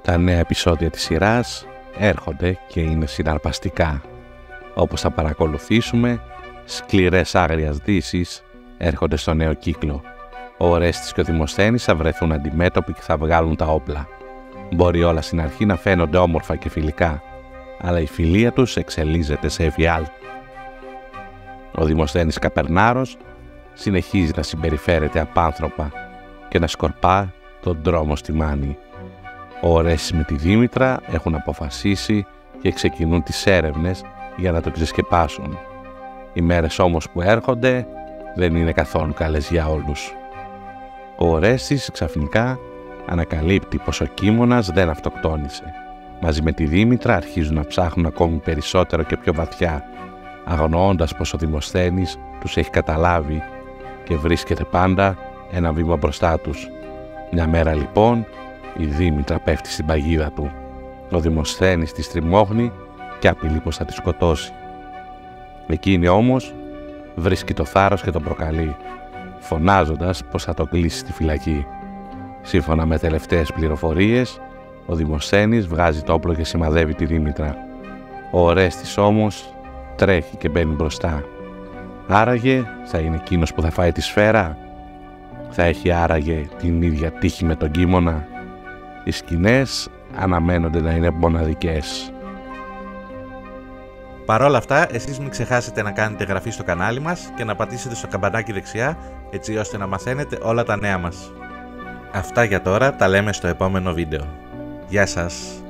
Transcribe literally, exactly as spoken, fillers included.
Τα νέα επεισόδια της σειράς έρχονται και είναι συναρπαστικά. Όπως θα παρακολουθήσουμε, σκληρές άγριας δύσεις έρχονται στο νέο κύκλο. Ο Ορέστης και ο Δημοσθένης θα βρεθούν αντιμέτωποι και θα βγάλουν τα όπλα. Μπορεί όλα στην αρχή να φαίνονται όμορφα και φιλικά, αλλά η φιλία τους εξελίζεται σε εφιάλτη. Ο Δημοσθένης Καπερνάρος συνεχίζει να συμπεριφέρεται απάνθρωπα και να σκορπά τον δρόμο στη Μάνη. Ο Ορέστης με τη Δήμητρα έχουν αποφασίσει και ξεκινούν τις έρευνες για να το ξεσκεπάσουν. Οι μέρες όμως που έρχονται δεν είναι καθόλου καλές για όλους. Ο Ορέστης ξαφνικά ανακαλύπτει πως ο Κίμωνας δεν αυτοκτόνησε. Μαζί με τη Δήμητρα αρχίζουν να ψάχνουν ακόμη περισσότερο και πιο βαθιά, αγνοώντας πως ο Δημοσθένης τους έχει καταλάβει και βρίσκεται πάντα ένα βήμα μπροστά τους. Μια μέρα λοιπόν η Δήμητρα πέφτει στην παγίδα του. Ο Δημοσθένης τη τριμώχνει και απειλεί πως θα τη σκοτώσει. Εκείνη όμως βρίσκει το θάρρος και τον προκαλεί, φωνάζοντας πως θα τον κλείσει στη φυλακή. Σύμφωνα με τελευταίες πληροφορίες, ο Δημοσθένης βγάζει το όπλο και σημαδεύει τη Δήμητρα. Ο Ορέστης όμως τρέχει και μπαίνει μπροστά. Άραγε θα είναι εκείνος που θα φάει τη σφαίρα? Θα έχει άραγε την ίδια τύχη με τον Κίμωνα? Οι σκηνές αναμένονται να είναι μοναδικές. Παρ' όλα αυτά, εσείς μην ξεχάσετε να κάνετε εγγραφή στο κανάλι μας και να πατήσετε στο καμπανάκι δεξιά, έτσι ώστε να μαθαίνετε όλα τα νέα μας. Αυτά για τώρα, τα λέμε στο επόμενο βίντεο. Γεια σας!